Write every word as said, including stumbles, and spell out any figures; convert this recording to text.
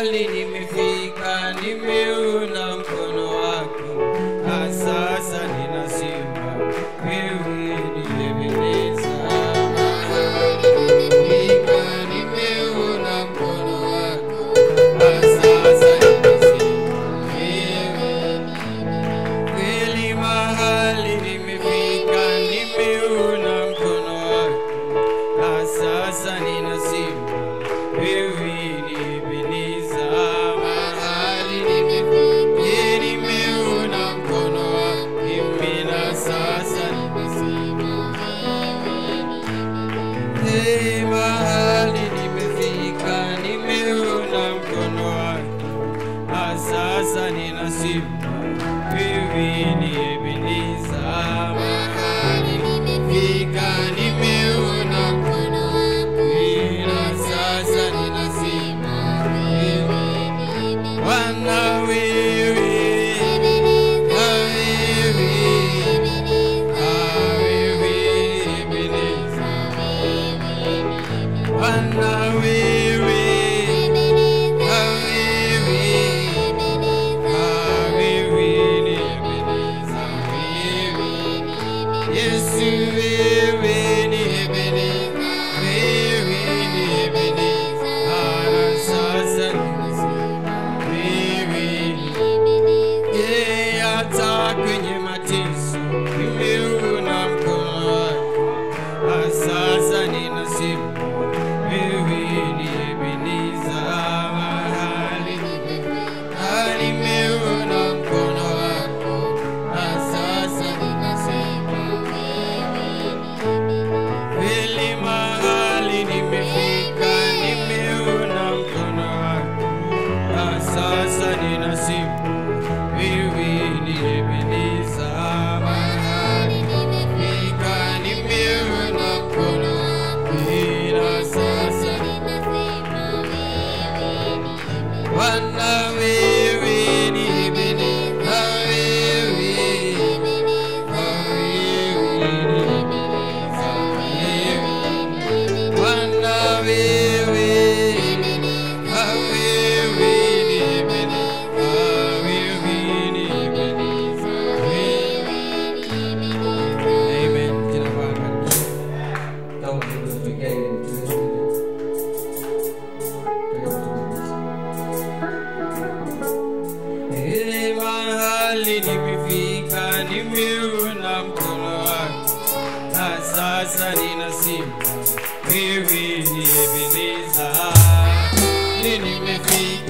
mahali nimefika, nimeona mkono wako, sasa ninasema wewe ni Ebeneza. Nimeona mkono wako, sasa ninasema wewe ni kweli. Mahali nimefika, nimeona mkono wako, sasa ninasema wewe ni Ebeneza. Mahali nimefika, nimeona mkono wako, na sasa ninasema hey, mahali nimefika, nimeona mkono wako, sasa ninasema wewe ni Ebeneza. Mahali nimefika, nimeona mkono wako, na sasa ninasema wewe ni Bwana, wewe kwenye mateso nimeona mkono wako, sasa ninasema wewe ni Ebeneza. Mahali nimeona mkono wako, sasa ninasema wewe ni kweli. Mahali nimefika, nimeona mkono wako, sasa ninasema wewe ni Ebeneza. Mahali nimefika, nimeona mkono wako, na sasa ninasema wewe ni Bwana, wewe ni Ebeneza. Wewe ni Ebeneza, Bwana, wewe nimefika, nimeona mkono wako, sasa ninasema wewe ni Ebeneza. Nimefika